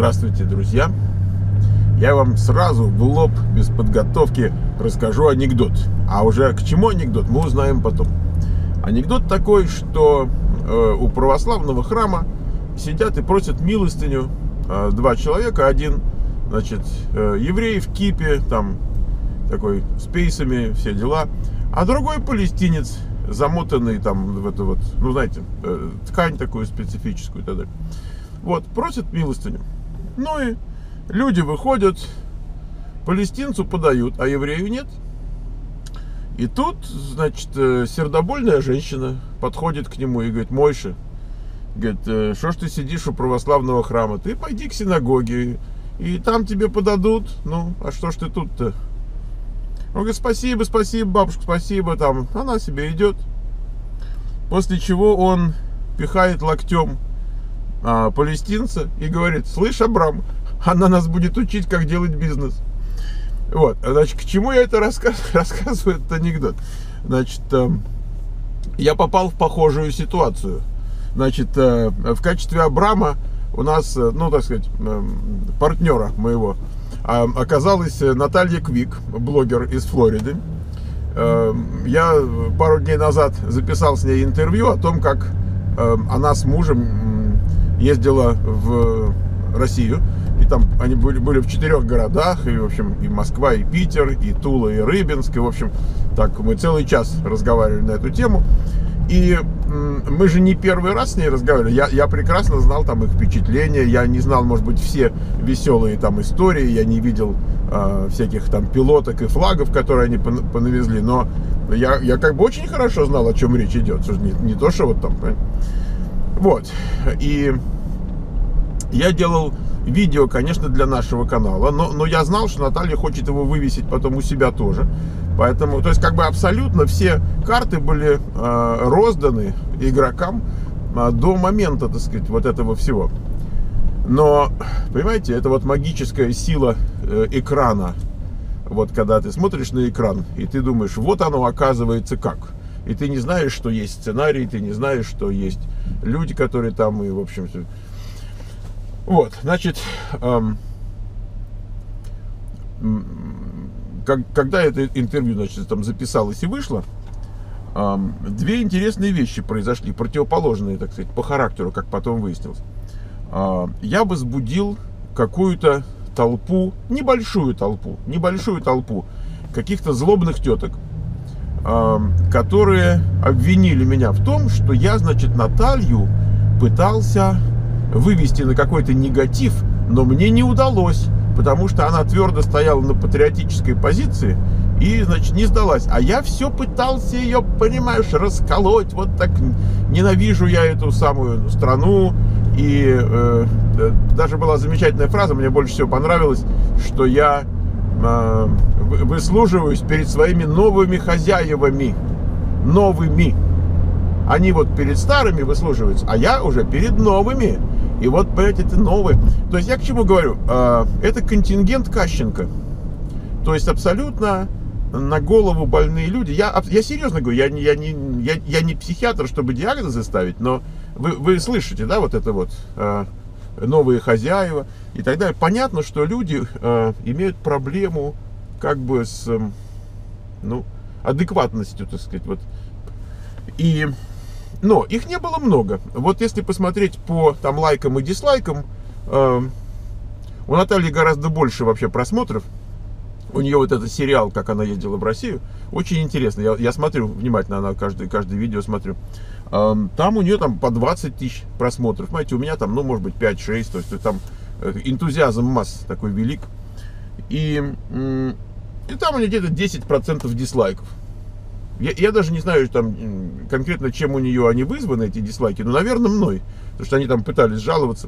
Здравствуйте, друзья! Я вам сразу в лоб, без подготовки, расскажу анекдот. А уже к чему анекдот, мы узнаем потом. Анекдот такой, что у православного храма сидят и просят милостыню два человека. Один, значит, еврей в кипе, там, такой, с пейсами, все дела. А другой палестинец, замотанный там в эту вот, ну, знаете, ткань такую специфическую и так далее. Вот, просят милостыню. Ну и люди выходят, палестинцу подают, а еврею нет. И тут, значит, сердобольная женщина подходит к нему и говорит: Мойша, говорит, что ж ты сидишь у православного храма? Ты пойди к синагоге, и там тебе подадут. Ну, а что ж ты тут-то? Он говорит: спасибо, спасибо, бабушка, спасибо. Там она себе идет. После чего он пихает локтем палестинца и говорит: слышь, Абрам, она нас будет учить, как делать бизнес. Вот, значит, к чему я это рассказываю, этот анекдот? Значит, я попал в похожую ситуацию. Значит, в качестве Абрама у нас, ну, так сказать, партнера моего оказалась Наталья Квик, блогер из Флориды. Я пару дней назад записал с ней интервью о том, как она с мужем ездила в Россию. И там они были в 4 городах, и, в общем, и Москва, и Питер, и Тула, и Рыбинск. И, в общем, так мы целый час разговаривали на эту тему. И мы же не первый раз с ней разговаривали. Я прекрасно знал там их впечатления. Я не знал, может быть, все веселые там истории. Я не видел всяких там пилоток и флагов, которые они понавезли. Но я как бы очень хорошо знал, о чем речь идет. Не то, что вот там. Вот. И я делал видео, конечно, для нашего канала, но я знал, что Наталья хочет его вывесить потом у себя тоже. Поэтому, то есть, как бы абсолютно все карты были розданы игрокам до момента, так сказать, вот этого всего. Но, понимаете, это вот магическая сила экрана. Вот когда ты смотришь на экран, и ты думаешь, вот оно оказывается как. И ты не знаешь, что есть сценарий, ты не знаешь, что есть люди, которые там, и, в общем, все. Вот, значит, когда это интервью, значит, там записалось и вышло, две интересные вещи произошли, противоположные, так сказать, по характеру, как потом выяснилось. Я возбудил какую-то толпу, небольшую толпу каких-то злобных теток, которые обвинили меня в том, что я, значит, Наталью пытался вывести на какой-то негатив, но мне не удалось, потому что она твердо стояла на патриотической позиции и, значит, не сдалась. А я все пытался ее, понимаешь, расколоть. Вот так ненавижу я эту самую страну. И даже была замечательная фраза, мне больше всего понравилась, что я выслуживаюсь перед своими новыми хозяевами. Новыми. Они вот перед старыми выслуживаются, а я уже перед новыми. И вот, понимаете, это новые. То есть я к чему говорю? Это контингент Кащенко. То есть абсолютно на голову больные люди. Я серьезно говорю, я не психиатр, чтобы диагнозы ставить, но вы слышите, да, вот это вот новые хозяева и так далее. Понятно, что люди имеют проблему как бы с, ну, адекватностью, так сказать, вот. Но их не было много. Вот если посмотреть по там лайкам и дизлайкам, у Натальи гораздо больше вообще просмотров. У нее вот этот сериал, как она ездила в Россию, очень интересно. Я смотрю внимательно, она каждое видео смотрю. Там у нее там по 20 тысяч просмотров. Знаете, у меня там, ну, может быть, 5-6. То есть там энтузиазм масс такой велик. И там у нее где-то 10% дизлайков. Я даже не знаю там конкретно, чем у нее они вызваны, эти дизлайки, но, наверное, мной. Потому что они там пытались жаловаться.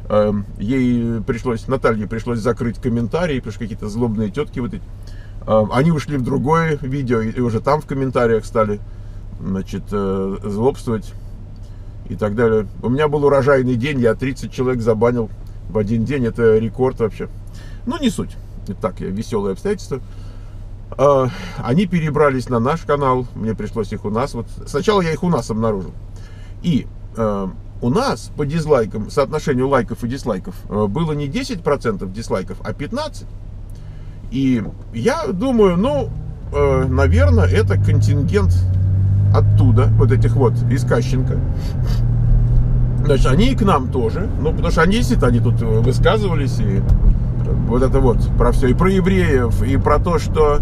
Наталье пришлось закрыть комментарии, потому что какие-то злобные тетки вот эти. Они ушли в другое видео, и уже там в комментариях стали, значит, злобствовать и так далее. У меня был урожайный день, я 30 человек забанил в один день. Это рекорд вообще. Ну, не суть. Так, веселые обстоятельства. Они перебрались на наш канал, мне пришлось их у нас. Вот сначала я их у нас обнаружил. И у нас по дизлайкам, соотношению лайков и дизлайков, было не 10% дизлайков, а 15%. И я думаю, ну, наверное, это контингент оттуда, вот этих вот, из Кащенко. Значит, они и к нам тоже, ну, потому что они действительно, они тут высказывались, и вот это вот, про все, и про евреев, и про то, что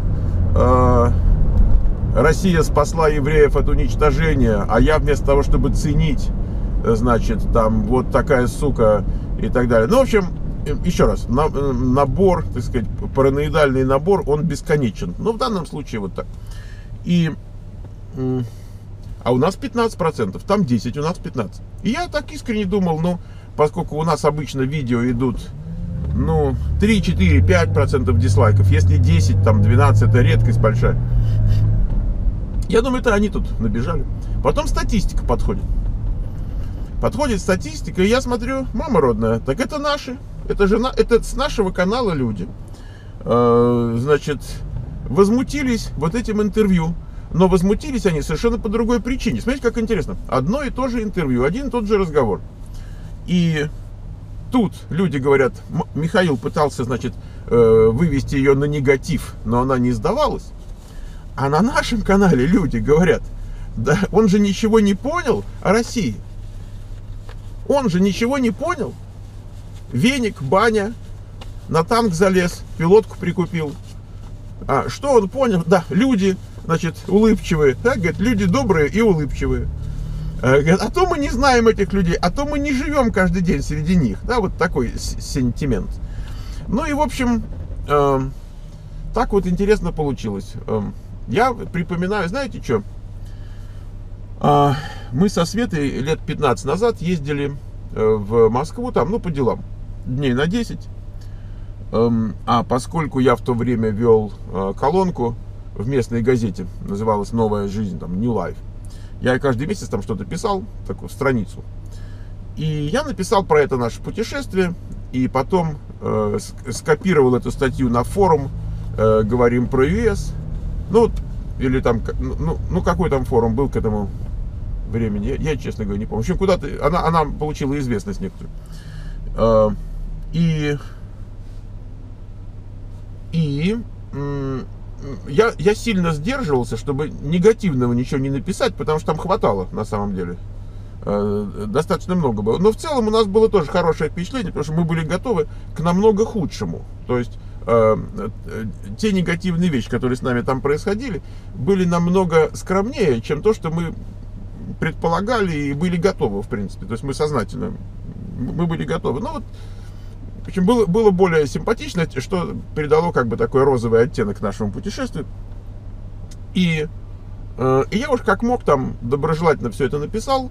Россия спасла евреев от уничтожения, а я вместо того, чтобы ценить, значит, там, вот такая сука, и так далее. Ну, в общем, еще раз, набор, так сказать, параноидальный набор, он бесконечен. Ну, в данном случае вот так. И... А у нас 15%, там 10%, у нас 15%. И я так искренне думал, ну, поскольку у нас обычно видео идут, ну, 3, 4, 5% дизлайков, если 10, там, 12, это редкость большая. Я думаю, это они тут набежали. Потом статистика подходит. Подходит статистика, и я смотрю, мама родная, так это наши. Это с нашего канала люди, значит, возмутились вот этим интервью. Но возмутились они совершенно по другой причине. Смотрите, как интересно. Одно и то же интервью, один и тот же разговор. И тут люди говорят, Михаил пытался, значит, вывести ее на негатив, но она не сдавалась. А на нашем канале люди говорят, да он же ничего не понял о России. Он же ничего не понял. Веник, баня, на танк залез, пилотку прикупил. А что он понял? Да, люди, значит, улыбчивые. Да, говорят, люди добрые и улыбчивые. Говорят, а то мы не знаем этих людей, а то мы не живем каждый день среди них. Да, вот такой сентимент. Ну и, в общем, так вот интересно получилось. Я припоминаю, знаете что? Мы со Светой лет 15 назад ездили в Москву, там, ну, по делам. Дней на 10. А поскольку я в то время вел колонку в местной газете, называлась «Новая жизнь», там, New Life, я каждый месяц там что-то писал, такую страницу. И я написал про это наше путешествие, и потом скопировал эту статью на форум «Говорим про ЮС». Ну, вот, или там, ну, какой там форум был к этому времени, я, честно говоря, не помню. В общем, куда-то, она получила известность некоторую. И я сильно сдерживался, чтобы негативного ничего не написать, потому что там хватало, на самом деле. Достаточно много было. Но в целом у нас было тоже хорошее впечатление, потому что мы были готовы к намного худшему. То есть те негативные вещи, которые с нами там происходили, были намного скромнее, чем то, что мы предполагали и были готовы, в принципе. То есть мы сознательно, мы были готовы. Но вот, в общем, было более симпатично, что придало как бы такой розовый оттенок нашему путешествию. И я уж как мог там доброжелательно все это написал.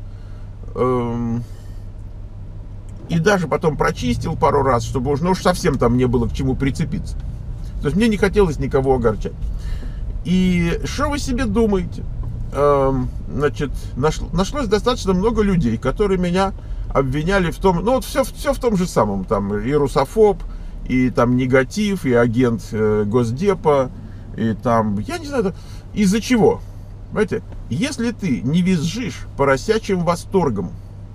И даже потом прочистил пару раз, чтобы уж совсем там не было к чему прицепиться. То есть мне не хотелось никого огорчать. И что вы себе думаете? Значит, нашлось достаточно много людей, которые меня обвиняли в том, ну вот все в том же самом, там и русофоб, и там негатив, и агент Госдепа, и там, я не знаю, из-за чего. Понимаете, если ты не визжишь поросячьим восторгом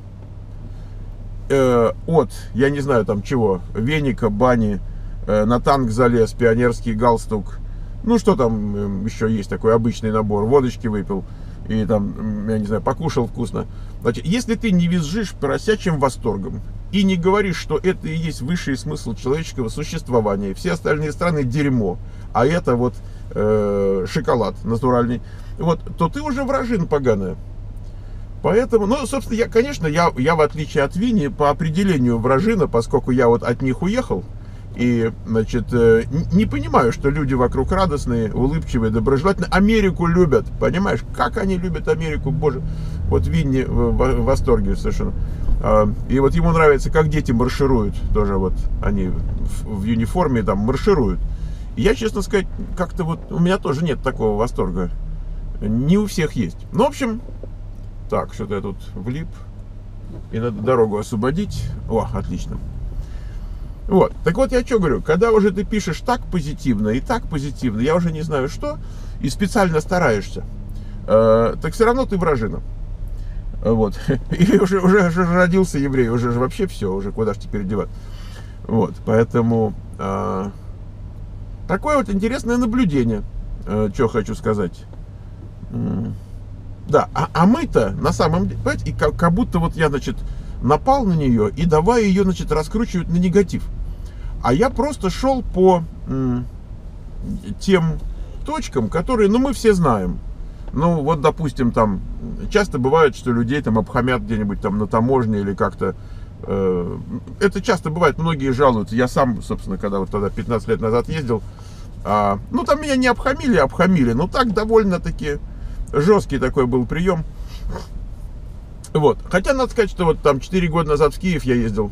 от, я не знаю там чего, веника, бани, на танк залез, пионерский галстук, ну что там еще есть такой обычный набор, водочки выпил, и там, я не знаю, покушал вкусно. Значит, если ты не визжишь поросячьим восторгом и не говоришь, что это и есть высший смысл человеческого существования, и все остальные страны дерьмо, а это вот шоколад натуральный, вот, то ты уже вражина поганая. Поэтому, ну, собственно, я в отличие от Вини по определению вражина, поскольку я вот от них уехал, и, значит, не понимаю, что люди вокруг радостные, улыбчивые, доброжелательные, Америку любят, понимаешь, как они любят Америку, боже, вот Винни в восторге совершенно. И вот ему нравится, как дети маршируют, тоже вот они в униформе там маршируют. И я, честно сказать, как-то вот у меня тоже нет такого восторга, не у всех есть. Ну, в общем, так, что-то я тут влип, и надо дорогу освободить, о, отлично. Вот, так вот я что говорю, когда уже ты пишешь так позитивно и так позитивно, я уже не знаю что, и специально стараешься, так все равно ты вражина. Вот. И уже родился еврей, уже вообще все, уже куда ж теперь девать. Вот, поэтому такое вот интересное наблюдение, что хочу сказать. Да, а мы-то на самом деле, понимаете, и как будто вот я, значит, напал на нее и давай ее, значит, раскручивать на негатив. А я просто шел по тем точкам, которые, ну, мы все знаем. Ну, вот, допустим, там, часто бывает, что людей там обхамят где-нибудь там на таможне или как-то. Это часто бывает, многие жалуются. Я сам, собственно, когда вот тогда 15 лет назад ездил, ну, там меня не обхамили, обхамили. Ну, так довольно-таки жесткий такой был прием. Вот. Хотя, надо сказать, что вот там 4 года назад в Киев я ездил,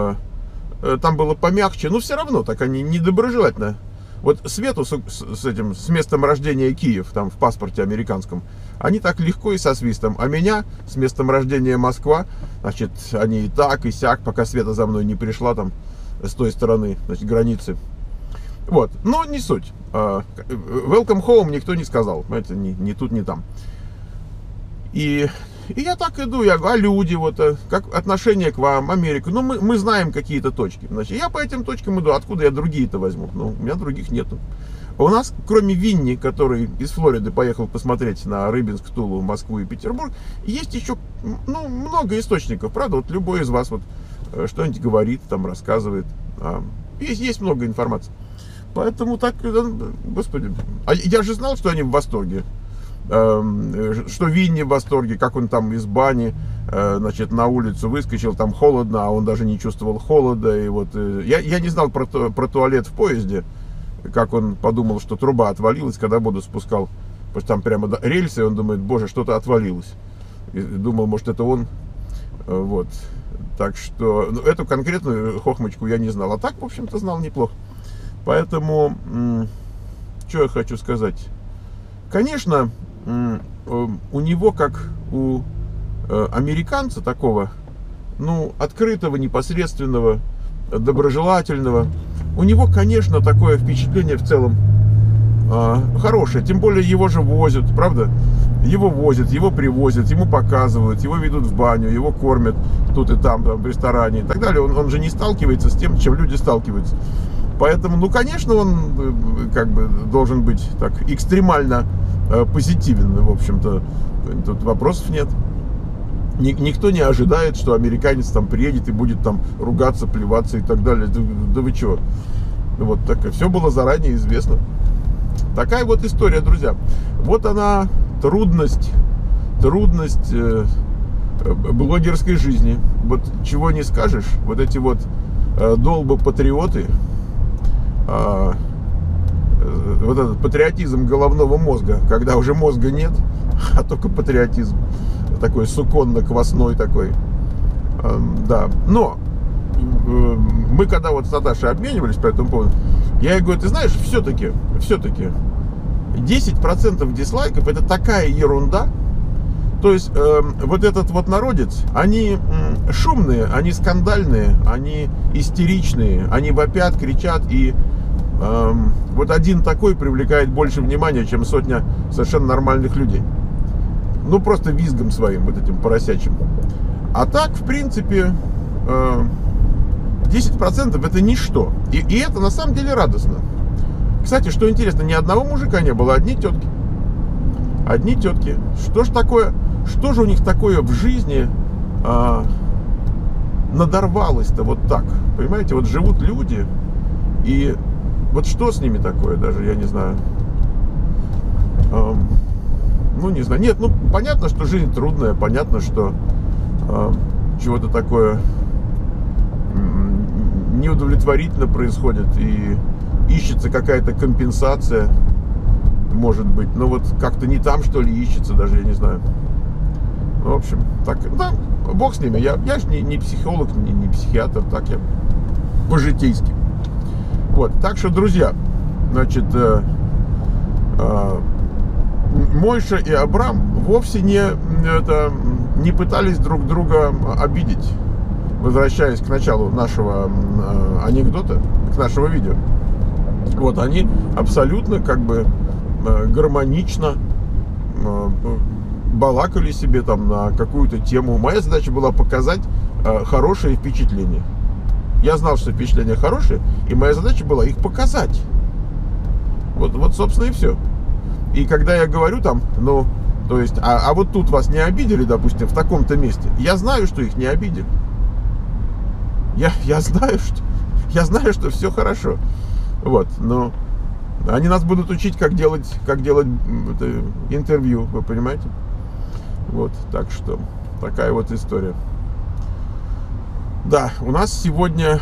там было помягче, но все равно так они недоброжелательно. Вот Свету с местом рождения Киев, там в паспорте американском, они так легко и со свистом. А меня с местом рождения Москва, значит, они и так, и сяк, пока Света за мной не пришла там с той стороны, значит, границы. Вот, но не суть. Welcome home никто не сказал, это ни тут, ни там. И я так иду, я говорю, а люди, вот, как отношение к вам, Америка, ну, мы знаем какие-то точки. Значит, я по этим точкам иду, откуда я другие-то возьму? Ну, у меня других нету. У нас, кроме Винни, который из Флориды поехал посмотреть на Рыбинск, Тулу, Москву и Петербург, есть еще, ну, много источников, правда, вот любой из вас вот что-нибудь говорит, там, рассказывает, есть много информации. Поэтому так, господи, а я же знал, что они в восторге. Что Винни в восторге, как он там из бани, значит, на улицу выскочил, там холодно, а он даже не чувствовал холода. И вот я не знал про туалет в поезде, как он подумал, что труба отвалилась, когда воду спускал, потому что там прямо рельсы, и он думает, боже, что-то отвалилось. И думал, может, это он. Вот. Так что, ну, эту конкретную хохмочку я не знал, а так, в общем-то, знал неплохо. Поэтому, что я хочу сказать. Конечно, у него, как у американца такого, ну, открытого, непосредственного, доброжелательного, у него, конечно, такое впечатление в целом хорошее. Тем более его же возят, правда? Его возят, его привозят, ему показывают, его ведут в баню, его кормят тут и там, в ресторане и так далее. Он же не сталкивается с тем, чем люди сталкиваются. Поэтому, ну, конечно, он как бы должен быть так экстремально позитивен, в общем-то, тут вопросов нет. Никто не ожидает, что американец там приедет и будет там ругаться, плеваться и так далее. Да вы чего? Вот так, все было заранее известно. Такая вот история, друзья. Вот она, трудность блогерской жизни. Вот чего не скажешь, вот эти вот долбопатриоты, вот этот патриотизм головного мозга, когда уже мозга нет, а только патриотизм такой суконно-квасной такой. Да, но мы когда вот с Наташей обменивались по этому поводу, я ей говорю, ты знаешь, все-таки 10% дизлайков это такая ерунда. То есть вот этот вот народец, они шумные, они скандальные, они истеричные, они вопят, кричат, и вот один такой привлекает больше внимания, чем сотня совершенно нормальных людей. Ну, просто визгом своим, вот этим поросячим. А так, в принципе, 10% это ничто. И это на самом деле радостно. Кстати, что интересно, ни одного мужика не было, одни тетки. Одни тетки. Что же у них такое в жизни надорвалось-то вот так? Понимаете, вот живут люди, и вот что с ними такое даже, я не знаю. Ну, не знаю. Нет, ну, понятно, что жизнь трудная, понятно, что чего-то такое неудовлетворительно происходит, и ищется какая-то компенсация, может быть. Но вот как-то не там, что ли, ищется, даже, я не знаю. Ну, в общем, так, да, бог с ними. Я же не психолог, не психиатр, так я по-житейски. Вот, так что, друзья, значит, Мойша и Абрам вовсе не пытались друг друга обидеть, возвращаясь к началу нашего анекдота, к нашего видео. Вот, они абсолютно как бы гармонично балакали себе там на какую-то тему. Моя задача была показать хорошие впечатления. Я знал, что впечатления хорошие, и моя задача была их показать. Вот собственно, и все. И когда я говорю там, ну, то есть, а вот тут вас не обидели, допустим, в таком-то месте, я знаю, что их не обидели. Я знаю, что все хорошо. Вот, но они нас будут учить, как делать интервью, вы понимаете? Вот, так что такая вот история. Да, у нас сегодня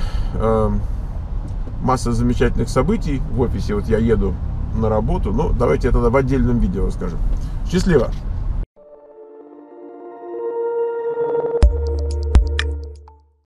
масса замечательных событий в офисе. Вот я еду на работу, но давайте я тогда в отдельном видео расскажу. Счастливо!